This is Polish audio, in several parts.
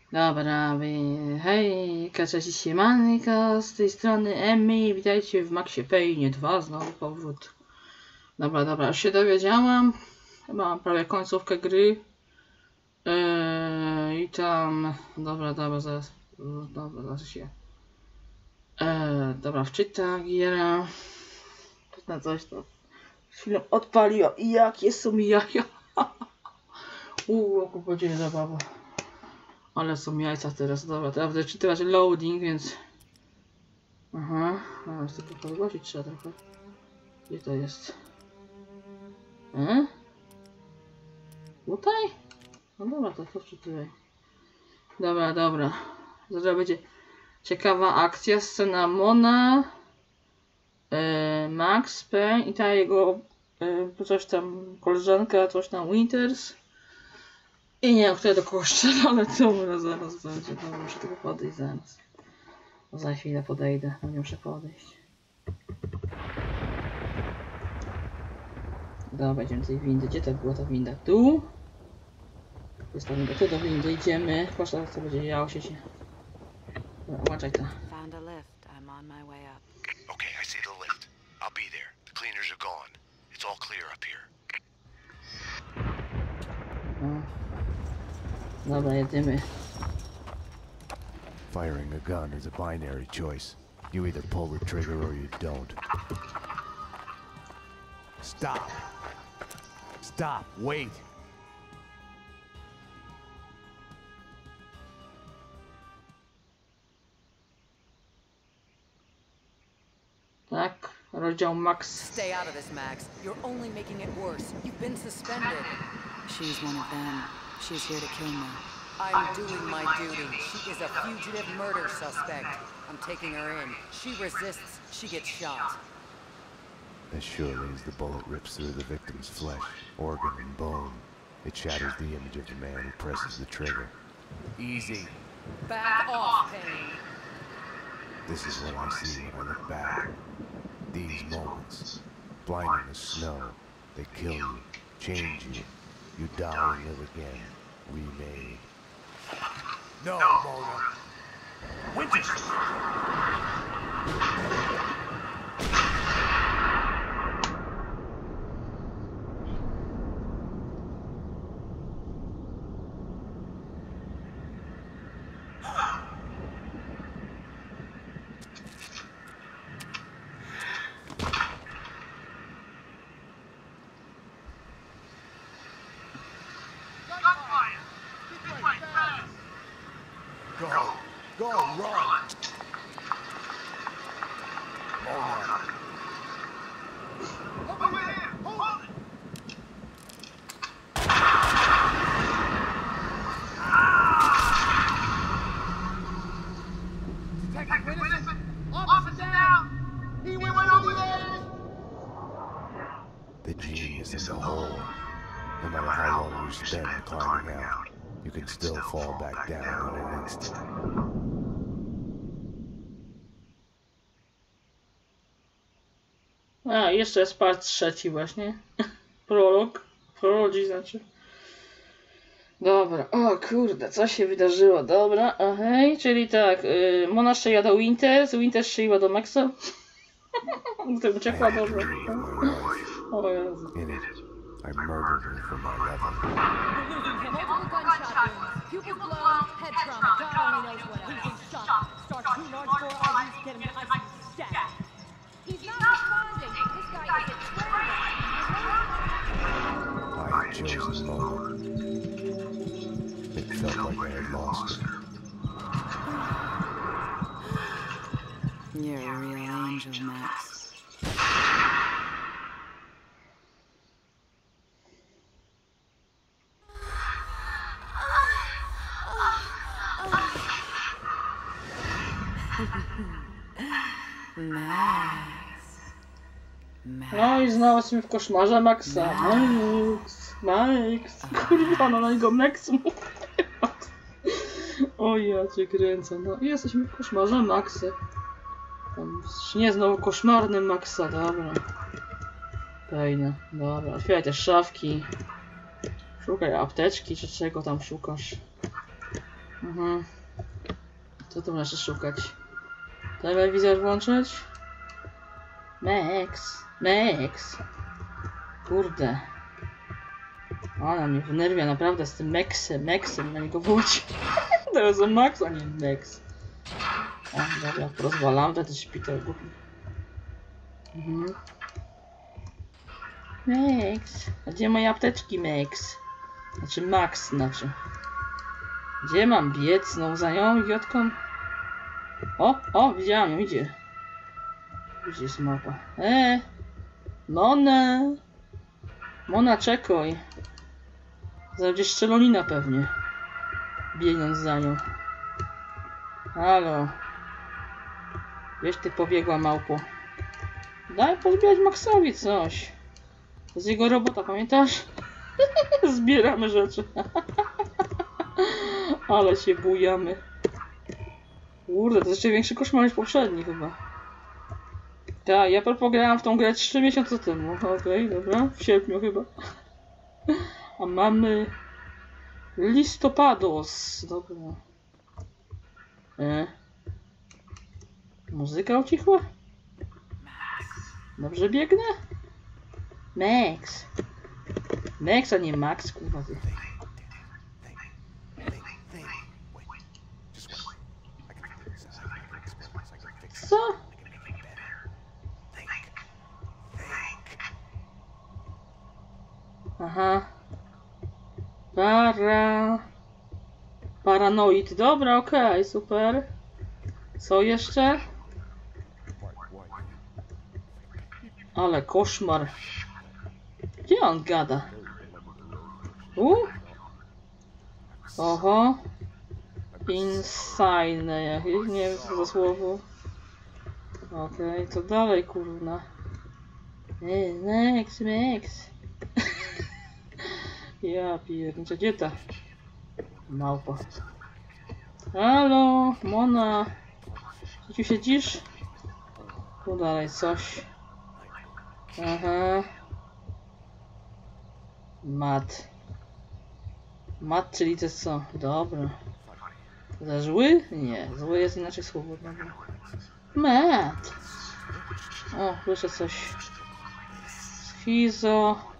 Dobra, hej, cześć, siemanko, z tej strony Emmy, witajcie w Maxie Payne 2, znowu powrót. Dobra, już się dowiedziałam, chyba mam prawie końcówkę gry. I tam, dobra, zaraz się, dobra, wczytam giera, na coś to chwilę odpaliło i jakie są jaja. Jaką podzielę zabawa. Ale są jajca teraz, dobra, teraz będę czytać loading, więc... Aha, tylko podgłosić trzeba trochę. Gdzie to jest? Tutaj? No dobra, to wczytuję. Dobra. Zaraz będzie ciekawa akcja, scena Mona, Max Payne i ta jego coś tam koleżanka, coś tam Winters. I nie wiem, kto do kogo strzela, ale to zaraz będzie. Dobra, muszę tego podejść zaraz. Za chwilę podejdę, nie muszę podejść. Dobra, będziemy tej windy. Gdzie to była ta winda? Tu? Jest ta winda, tu do windy idziemy. Proszę, co będzie działo się. Uważaj to. Found a lift. I'm on my way up. Okay, I see the lift. I'll be there. The cleaners are gone. It's all clear up here. Dobra, jedziemy. Firing a gun is a binary choice. You either pull the trigger or you don't. Stop! Stop! Wait! Tak, rozdział Max. Stay out of this, Max. You're only making it worse. You've been suspended. She's one of them. She's here to kill me. I'm doing my duty. She is a fugitive murder suspect. I'm taking her in. She resists. She gets shot. As surely as the bullet rips through the victim's flesh, organ, and bone, it shatters the image of the man who presses the trigger. Easy. Back off, Payne. This is what I see when I look back. These moments, blinding as snow, they kill you, change you. You die and live again, remade. No, Mona. Winters! Go, run! Mona. Over here! Hold it! Detective Winston! Officer down! He went over the edge! The genius is a hole. No matter how long you spend climbing out, you can still fall back down in an instant. A, jeszcze jest part trzeci właśnie. Prolog znaczy. Dobra, o kurde, co się wydarzyło? Dobra, okej, czyli tak, Mona strzeliła do Winters strzeliła do Maxa. Gdy uciekła, dobra. O Jezu. In it, I murdered her for my level. Multiple gunshot wounds, pupils blown, head trauma, God only knows what else. He's been shot. Start 2 large bore IVs, get him to ICU stat. He's not responding. This guy is a traitor. I had chosen Mona. It felt like I had lost her. You're a real angel, Max. No i znalazł mnie w koszmarze Maxa. Max. Kurwa, no na niego Max mówi. O ja cię kręcę. No i jesteśmy w koszmarze Maxa. Tam nie znowu koszmarnym Maxa, dobra. Fajne, dobra. Otwieraj te szafki. Szukaj apteczki, czy czego tam szukasz. Co tu masz szukać? Telewizor włączyć? Max. Kurde. Ona mnie wnerwia naprawdę z tym Maxem na niego wróci. Teraz o Max, a nie Max. O, dobra, rozwalam ten szpital głupi. Max. A gdzie moje apteczki, Max? Znaczy Max, znaczy. Gdzie mam biec? Znowu za nią, idiotką? O, widziałam ją, idzie. Gdzie jest mapa? Mona, czekaj. Będzie strzelonina pewnie. Biegnąc za nią. Halo. Gdzieś ty pobiegła, małpo. Daj pozbierać Maxowi coś. To jest jego robota, pamiętasz? Zbieramy rzeczy. Ale się bujamy. Kurde, to jeszcze większy koszmar niż poprzedni chyba. Tak, ja grałem w tą grę 3 miesiące temu. Okej, dobra, w sierpniu chyba. A mamy listopados. Dobra. Muzyka ucichła? Dobrze biegnę? Max, a nie Max, kurwa ty. Co? Aha. Paranoid. Dobra, okej, super. Co jeszcze? Ale koszmar. Gdzie on gada? Oho. Insane. Nie wiem co za słowo. Okej, co dalej, kurwa? Max. Ja pierdolę, gdzie ta małpa? Halo, Mona. Gdzie tu siedzisz? Tu dalej coś. Aha. Mat, czyli to co? Dobra. Za zły? Nie, zły jest inaczej słowo. Dobra. Mat. O, słyszę coś. Schizo.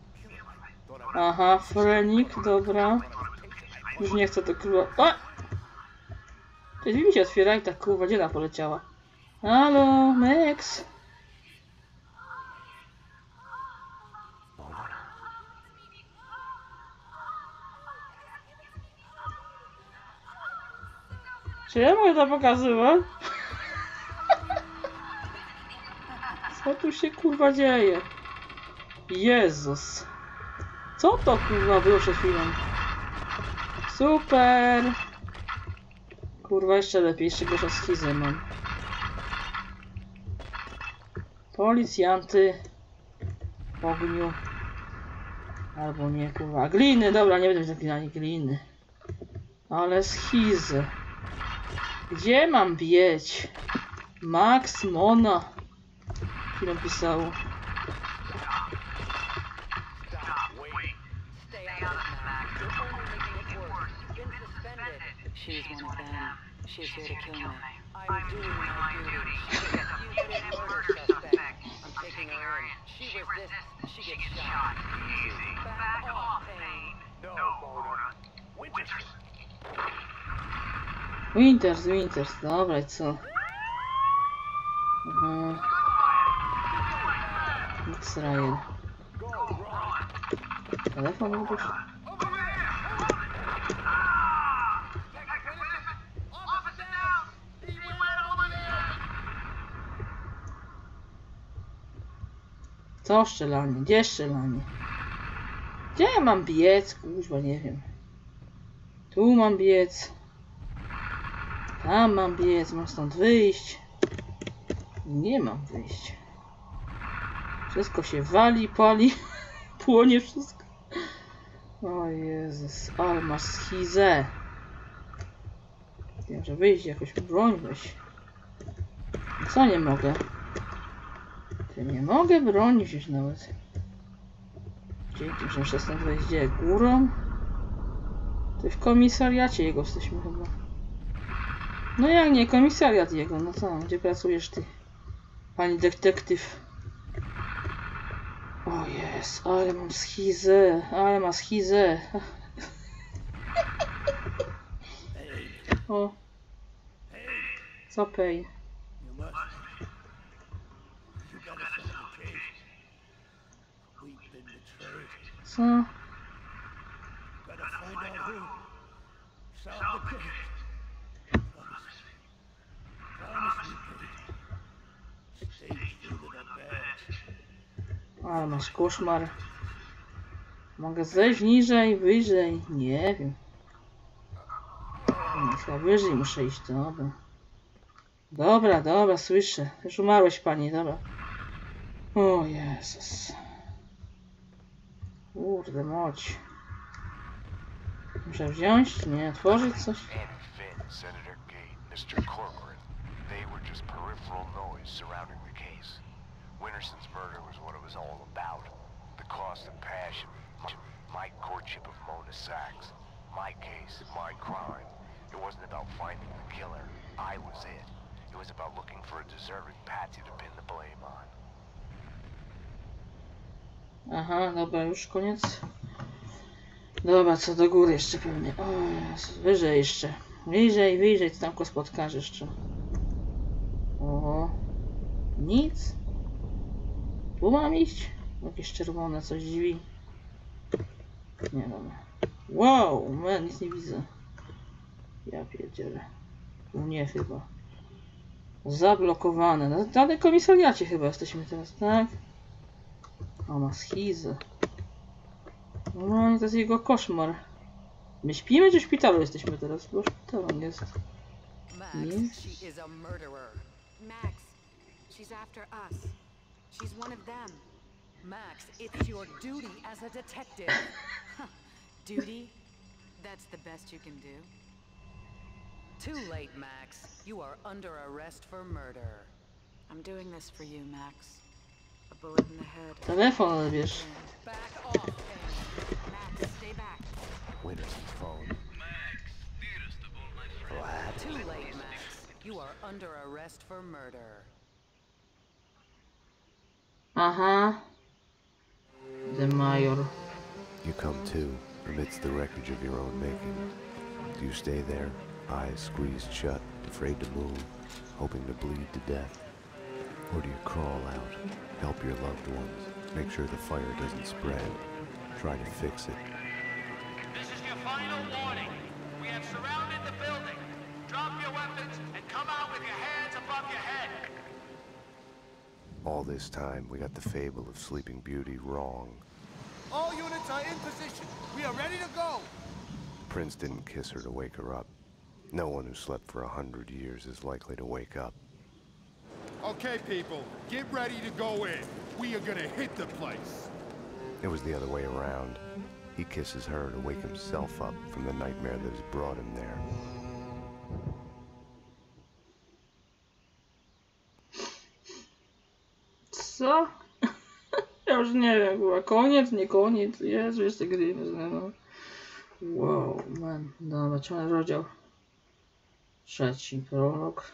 Aha, frenik, dobra. Już nie chcę to kurwa. O! Te drzwi mi się otwiera i ta kurwa dziela poleciała. Halo, Max. Czy ja mogę to pokazywać? Co tu się kurwa dzieje? Jezus. Co to kurwa było przed chwilą? Super! Kurwa jeszcze lepiej, jeszcze gorsza schizę mam. Policjanty w ogniu. Albo nie kurwa. Gliny, dobra, nie będę zaklinali gliny. Ale schizę. Gdzie mam bieć? Max, Mona. Chwilę pisało. She's one of them. She's here to kill me. I'm doing my duty. She's a fugitive murder suspect. I'm taking her in. She resists. She gets shot. Easy. Back off, Payne. No, Mona. Winters, dobra i co? Israel. Telefon już? Co strzelanie? Gdzie strzelanie? Gdzie ja mam biec? Kurwa, nie wiem. Tu mam biec. Tam mam biec, mam stąd wyjść. Nie mam wyjść. Wszystko się wali, pali. Płonie wszystko. O Jezus, ale masz schizę. Wiem, że wyjść jakoś broń weź. Co nie mogę? Ty nie mogę broni wziąć nawet. Dzięki, że muszę stąd wejść gdzie? Górą? To w komisariacie jego jesteśmy chyba. No jak nie, komisariat jego, no co, gdzie pracujesz ty? Pani detektyw. O jest, ale mam schizę, ale ma schizę. O. Co pej? Co? Ale masz koszmar. Mogę zejść niżej, wyżej? Nie wiem. Chyba wyżej muszę iść, dobra. Dobra, słyszę. Już umarłeś, pani, dobra. O Jezus. Kurde, moć. Muszę wziąć, nie, otworzyć coś? Annie Finn, Senator Gate, Mr. Corcoran. They were just peripheral noise surrounding the case. Winterson's murder was what it was all about. The cost of passion. My courtship of Mona Sachs. My case, my crime. It wasn't about finding the killer. I was it. It was about looking for a deserving patsy to pin the blame on. Aha, dobra, już koniec. Dobra, co do góry jeszcze pewnie. O Jezu, wyżej jeszcze. Wyżej, co tam go spotkasz jeszcze. Oho. Nic? Tu mam iść? Jakieś czerwone, coś drzwi. Nie dobra. Wow, man, nic nie widzę. Ja pierdzielę. Tu nie chyba. Zablokowane. Na danym komisariacie chyba jesteśmy teraz, tak? O, ma schizę. No, to jest jego koszmar. My śpimy czy w szpitalu jesteśmy teraz? Bo w szpitalu jest. Max, Yes. she is a murderer. Max, she's after us. She's one of them. Max, it's your duty as a detective. Duty? That's the best you can do? Too late, Max. You are under arrest for murder. I'm doing this for you, Max. A bullet in the head. Telefon odbierz. Back off, Annie. Max, stay back. Winterson's phone. Too late, Max. You are under arrest for murder. Aha. The Major. You come to, amidst the wreckage of your own making. Do you stay there, eyes squeezed shut, afraid to move, hoping to bleed to death? Or do you crawl out, help your loved ones, make sure the fire doesn't spread, try to fix it? This is your final warning. We have surrounded the building. Drop your weapons and come out with your hands above your head. All this time, we got the fable of Sleeping Beauty wrong. All units are in position. We are ready to go. Prince didn't kiss her to wake her up. No one who slept for 100 years is likely to wake up. Okay, people, get ready to go in. We are gonna hit the place. It was the other way around. He kisses her to wake himself up from the nightmare that has brought him there. Co? Ja już nie wiem, chyba koniec, nie koniec. Jezu, jest tej gry, nie znam. No. Wow, man. Dobra, ciągle rozdział. 3, prolog.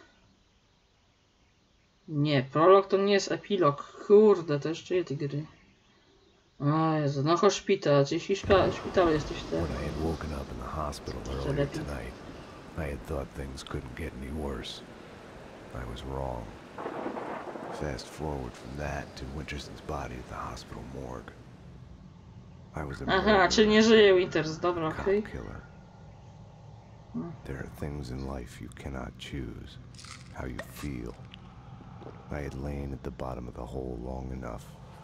Nie, prolog to nie jest epilog. Kurde, to jeszcze jest tej gry. O Jezu, no chodź szpital, czyli w szpitalu jesteś tak. When I had woken up in the hospital earlier tonight, I had thought things couldn't get any worse. I was wrong. Fast forward from that to Winterson's body at the hospital morgue. I was a Aha, czyli nie żyje Winters, dobra, cop okej. killer. There are things in life you cannot choose. How you feel. I had lain at the bottom of the hole long enough.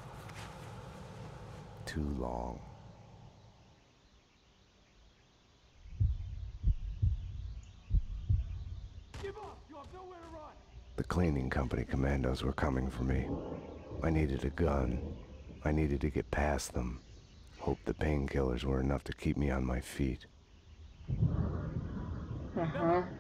Too long. The cleaning company commandos were coming for me. I needed a gun. I needed to get past them. Hoped the painkillers were enough to keep me on my feet. Aha.